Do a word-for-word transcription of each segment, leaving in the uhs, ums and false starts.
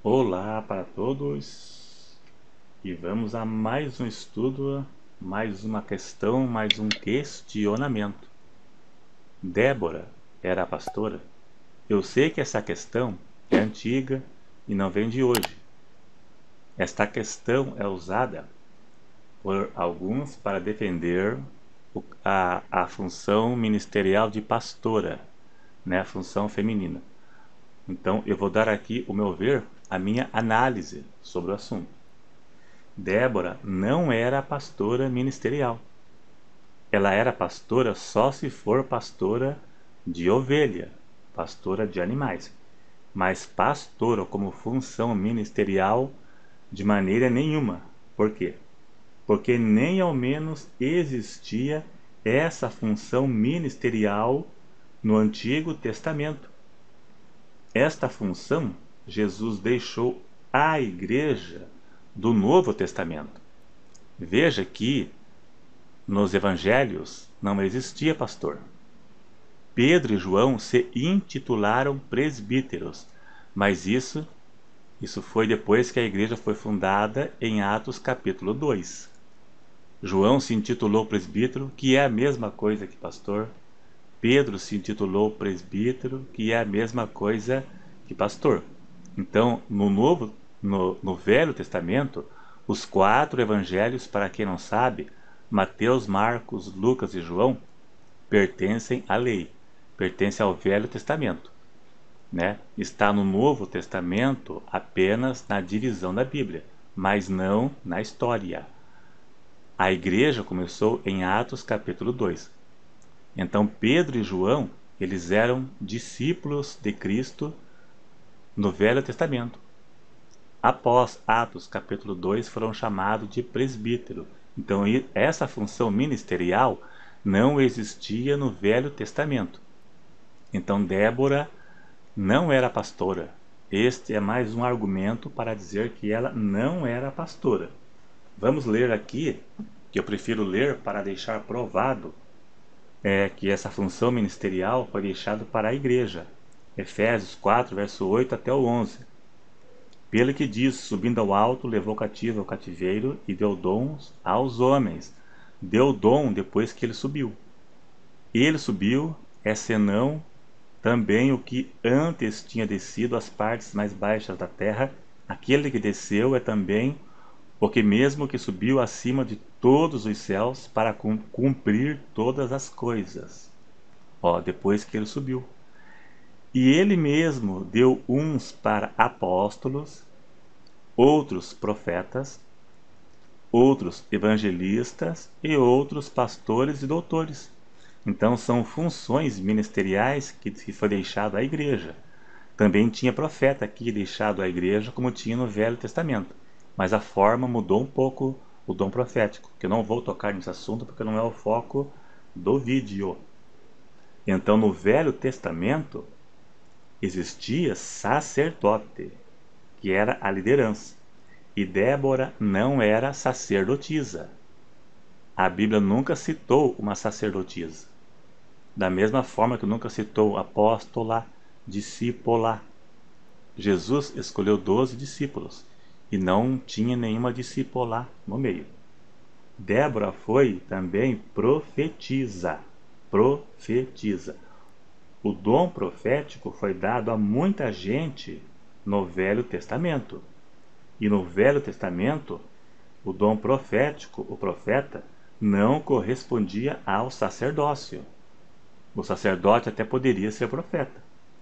Olá para todos e vamos a mais um estudo, mais uma questão, mais um questionamento. Débora era a pastora? Eu sei que essa questão é antiga e não vem de hoje. Esta questão é usada por alguns para defender a, a função ministerial de pastora, né, a função feminina. Então eu vou dar aqui o meu ver, a minha análise sobre o assunto. Débora não era pastora ministerial. Ela era pastora só se for pastora de ovelha, pastora de animais. Mas pastora como função ministerial de maneira nenhuma. Por quê? Porque nem ao menos existia essa função ministerial no Antigo Testamento. Esta função Jesus deixou à igreja do Novo Testamento. Veja que nos evangelhos não existia pastor. Pedro e João se intitularam presbíteros, mas isso, isso foi depois que a igreja foi fundada em Atos capítulo dois. João se intitulou presbítero, que é a mesma coisa que pastor. Pedro se intitulou presbítero, que é a mesma coisa que pastor. Então, no Novo, no, no Velho Testamento, os quatro evangelhos, para quem não sabe, Mateus, Marcos, Lucas e João, pertencem à lei, pertencem ao Velho Testamento, né? Está no Novo Testamento apenas na divisão da Bíblia, mas não na história. A igreja começou em Atos capítulo dois. Então Pedro e João, eles eram discípulos de Cristo no Velho Testamento. Após Atos capítulo dois foram chamados de presbítero. Então essa função ministerial não existia no Velho Testamento. Então Débora não era pastora. Este é mais um argumento para dizer que ela não era pastora. Vamos ler aqui, que eu prefiro ler para deixar provado é, que essa função ministerial foi deixada para a igreja. Efésios quatro, verso oito até o onze. Pelo que diz, subindo ao alto, levou cativo ao cativeiro e deu dons aos homens. Deu dom depois que ele subiu. Ele subiu, é senão também o que antes tinha descido às partes mais baixas da terra. Aquele que desceu é também o que mesmo que subiu acima de todos os céus para cumprir todas as coisas. Ó, depois que ele subiu. E ele mesmo deu uns para apóstolos, outros profetas, outros evangelistas e outros pastores e doutores. Então são funções ministeriais que foi deixado à igreja. Também tinha profeta aqui deixado à igreja, como tinha no Velho Testamento. Mas a forma mudou um pouco o dom profético, que eu não vou tocar nesse assunto porque não é o foco do vídeo. Então no Velho Testamento existia sacerdote, que era a liderança, e Débora não era sacerdotisa. A Bíblia nunca citou uma sacerdotisa, da mesma forma que nunca citou apóstola, discípula. Jesus escolheu doze discípulos e não tinha nenhuma discípula no meio. Débora foi também profetisa, profetiza. O dom profético foi dado a muita gente no Velho Testamento. E no Velho Testamento, o dom profético, o profeta, não correspondia ao sacerdócio. O sacerdote até poderia ser profeta,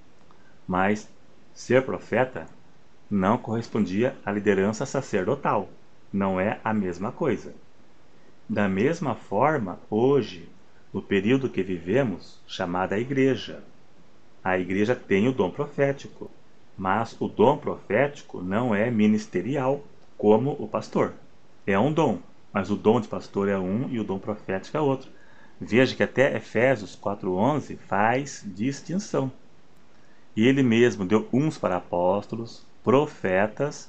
mas ser profeta não correspondia à liderança sacerdotal. Não é a mesma coisa. Da mesma forma, hoje, no período que vivemos, chamada igreja, a igreja tem o dom profético, mas o dom profético não é ministerial como o pastor. É um dom, mas o dom de pastor é um e o dom profético é outro. Veja que até Efésios quatro, onze faz distinção. E ele mesmo deu uns para apóstolos, profetas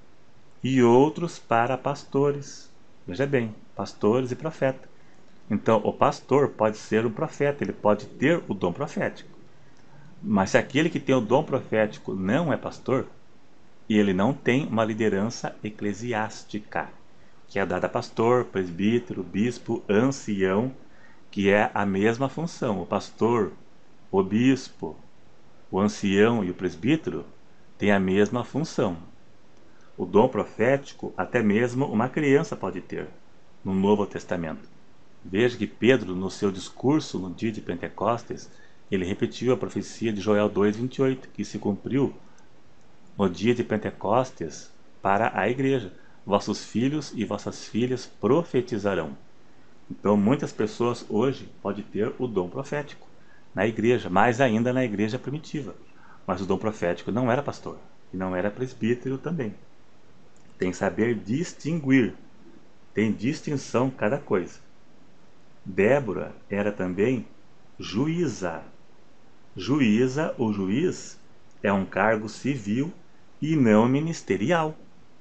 e outros para pastores. Veja bem, pastores e profeta. Então o pastor pode ser um profeta, ele pode ter o dom profético. Mas se aquele que tem o dom profético não é pastor, e ele não tem uma liderança eclesiástica, que é dada a pastor, presbítero, bispo, ancião, que é a mesma função. O pastor, o bispo, o ancião e o presbítero têm a mesma função. O dom profético, até mesmo uma criança pode ter no Novo Testamento. Veja que Pedro, no seu discurso no dia de Pentecostes, ele repetiu a profecia de Joel dois, vinte e oito, que se cumpriu no dia de Pentecostes para a igreja. Vossos filhos e vossas filhas profetizarão. Então, muitas pessoas hoje podem ter o dom profético na igreja, mais ainda na igreja primitiva. Mas o dom profético não era pastor e não era presbítero também. Tem que saber distinguir. Tem distinção cada coisa. Débora era também juíza. Juíza ou juiz é um cargo civil e não ministerial.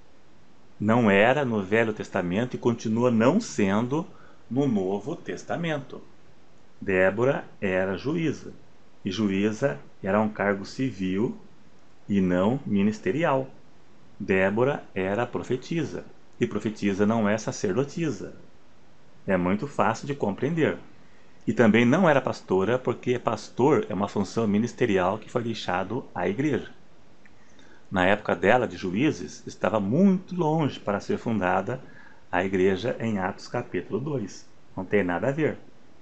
Não era no Velho Testamento e continua não sendo no Novo Testamento. Débora era juíza, e juíza era um cargo civil e não ministerial. Débora era profetisa, e profetisa não é sacerdotisa. É muito fácil de compreender. E também não era pastora, porque pastor é uma função ministerial que foi deixado à igreja. Na época dela, de juízes, estava muito longe para ser fundada a igreja em Atos capítulo dois. Não tem nada a ver.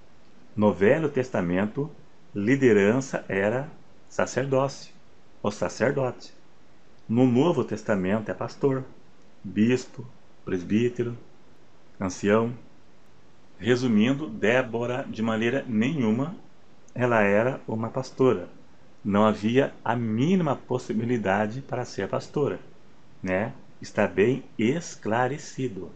No Velho Testamento, liderança era sacerdócio, ou sacerdote. No Novo Testamento é pastor, bispo, presbítero, ancião. Resumindo, Débora, de maneira nenhuma, ela era uma pastora. Não havia a mínima possibilidade para ser pastora, né? Está bem esclarecido.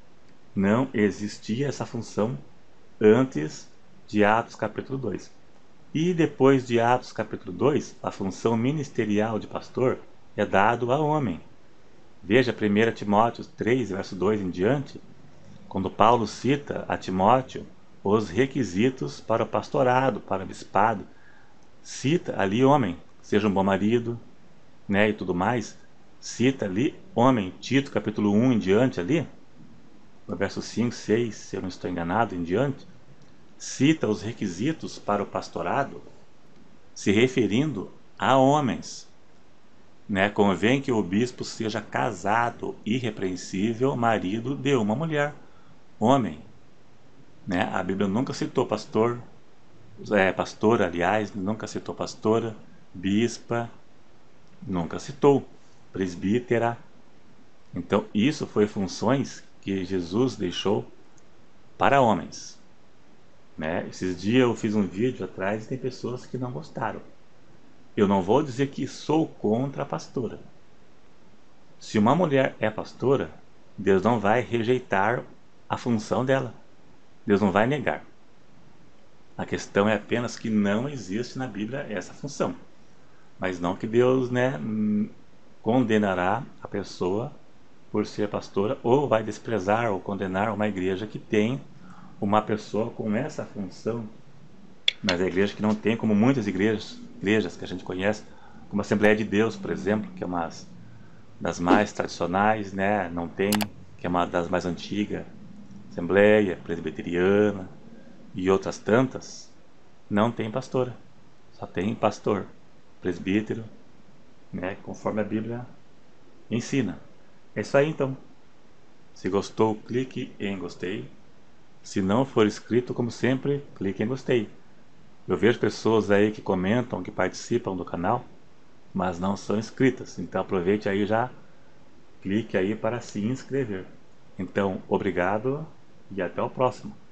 Não existia essa função antes de Atos capítulo dois. E depois de Atos capítulo dois, a função ministerial de pastor é dado a homem. Veja primeiro Timóteo três, verso dois em diante, quando Paulo cita a Timóteo os requisitos para o pastorado, para o bispado. Cita ali homem, seja um bom marido, né, e tudo mais. Cita ali homem, Tito capítulo um em diante ali, no verso cinco, seis, se eu não estou enganado, em diante, cita os requisitos para o pastorado, se referindo a homens. Né? Convém que o bispo seja casado, irrepreensível, marido de uma mulher, homem. Né? A Bíblia nunca citou pastor, é, pastora, aliás, nunca citou pastora, bispa, nunca citou presbítera. Então, isso foi funções que Jesus deixou para homens. Né? Esses dias eu fiz um vídeo atrás e tem pessoas que não gostaram. Eu não vou dizer que sou contra a pastora. Se uma mulher é pastora, Deus não vai rejeitar a função dela. Deus não vai negar. A questão é apenas que não existe na Bíblia essa função. Mas não que Deus, né, condenará a pessoa por ser pastora, ou vai desprezar ou condenar uma igreja que tem uma pessoa com essa função. Mas a igreja que não tem, como muitas igrejas, igrejas que a gente conhece, como a Assembleia de Deus, por exemplo, que é uma das mais tradicionais, né, não tem, que é uma das mais antigas, Assembleia Presbiteriana e outras tantas, não tem pastora, só tem pastor, presbítero, né, conforme a Bíblia ensina. É isso aí então. Se gostou, clique em gostei. Se não for inscrito, como sempre, clique em gostei. Eu vejo pessoas aí que comentam, que participam do canal, mas não são inscritas. Então aproveite aí já, clique aí para se inscrever. Então, obrigado e até o próximo.